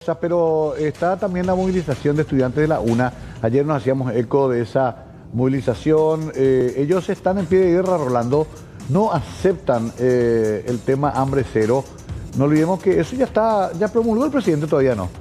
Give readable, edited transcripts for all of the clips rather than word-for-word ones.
Pero está también la movilización de estudiantes de la UNA. Ayer nos hacíamos eco de esa movilización. Ellos están en pie de guerra, Rolando. No aceptan el tema hambre cero. No olvidemos que eso ya promulgó el presidente, todavía no.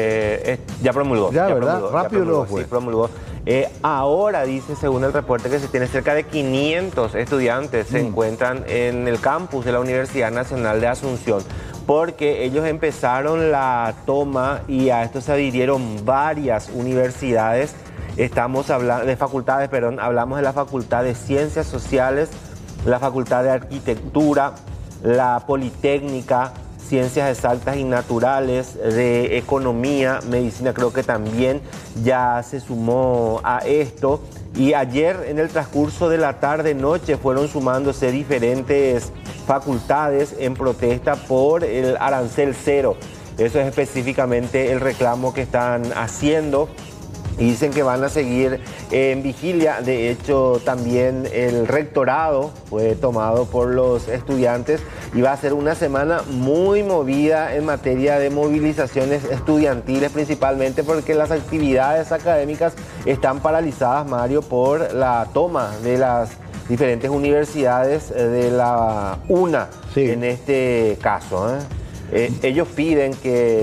Ya promulgó. Ya, ¿verdad? Promulgó, rápido promulgó, lo fue. Sí, promulgó. Ahora dice, según el reporte, que se tiene cerca de 500 estudiantes se encuentran en el campus de la Universidad Nacional de Asunción, porque ellos empezaron la toma y a esto se adhirieron varias universidades. Estamos hablando de facultades, perdón, hablamos de la Facultad de Ciencias Sociales, la Facultad de Arquitectura, la Politécnica, Ciencias Exactas y Naturales, de Economía, Medicina, creo que también ya se sumó a esto. Y ayer, en el transcurso de la tarde-noche, fueron sumándose diferentes facultades en protesta por el arancel cero. Eso es específicamente el reclamo que están haciendo. Y dicen que van a seguir en vigilia. De hecho, también el rectorado fue tomado por los estudiantes y va a ser una semana muy movida en materia de movilizaciones estudiantiles, principalmente porque las actividades académicas están paralizadas, Mario, por la toma de las diferentes universidades de la UNA, sí, en este caso, ellos piden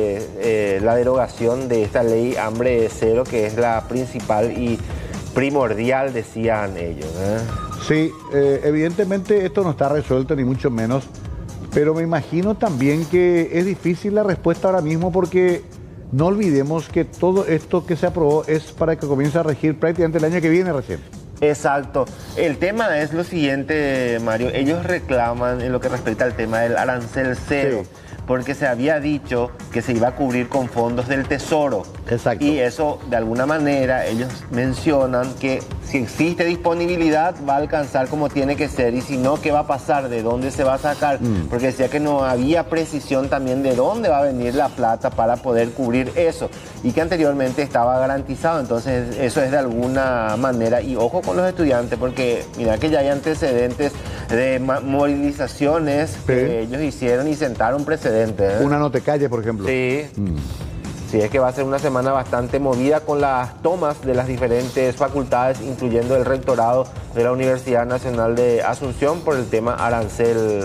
que la derogación de esta ley hambre cero, que es la principal y primordial, decían ellos. Sí, evidentemente esto no está resuelto, ni mucho menos, pero me imagino también que es difícil la respuesta ahora mismo, porque no olvidemos que todo esto que se aprobó es para que comience a regir prácticamente el año que viene recién. Exacto. El tema es lo siguiente, Mario. Ellos reclaman en lo que respecta al tema del arancel cero. Sí. Porque se había dicho que se iba a cubrir con fondos del Tesoro. Exacto. Y eso, de alguna manera, ellos mencionan que si existe disponibilidad va a alcanzar como tiene que ser, y si no, ¿qué va a pasar? ¿De dónde se va a sacar? Porque decía que no había precisión también de dónde va a venir la plata para poder cubrir eso, y que anteriormente estaba garantizado. Entonces eso es de alguna manera, y ojo con los estudiantes, porque mira que ya hay antecedentes de movilizaciones que ellos hicieron y sentaron precedentes. Una no te calle, por ejemplo. Sí. Sí, es que va a ser una semana bastante movida con las tomas de las diferentes facultades, incluyendo el rectorado de la Universidad Nacional de Asunción, por el tema arancel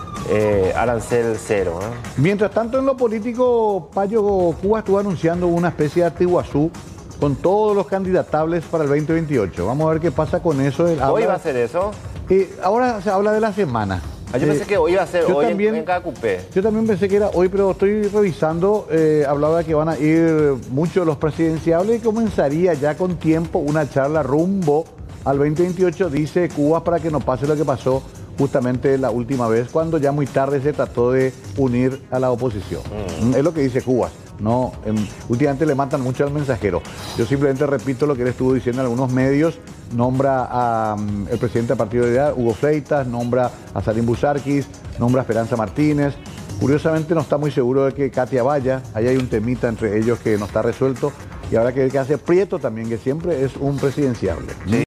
cero. Mientras tanto, en lo político, Payo, Cuba estuvo anunciando una especie de Atiguazú con todos los candidatables para el 2028. Vamos a ver qué pasa con eso. ¿Hoy va a ser eso? Ahora se habla de la semana. Yo pensé que hoy iba a ser hoy también, en Cacupé. Yo también pensé que era hoy, pero estoy revisando. Hablaba de que van a ir muchos de los presidenciables y comenzaría ya con tiempo una charla rumbo al 2028, dice Cuba, para que no pase lo que pasó justamente la última vez, cuando ya muy tarde se trató de unir a la oposición. Es lo que dice Cuba. No, últimamente le matan mucho al mensajero. Yo simplemente repito lo que él estuvo diciendo en algunos medios. Nombra al presidente del Partido de Ideal, Hugo Freitas, nombra a Salim Busarquis, nombra a Esperanza Martínez. Curiosamente no está muy seguro de que Katia vaya. Ahí hay un temita entre ellos que no está resuelto. Y ahora que hace Prieto también, que siempre es un presidenciable. ¿Sí?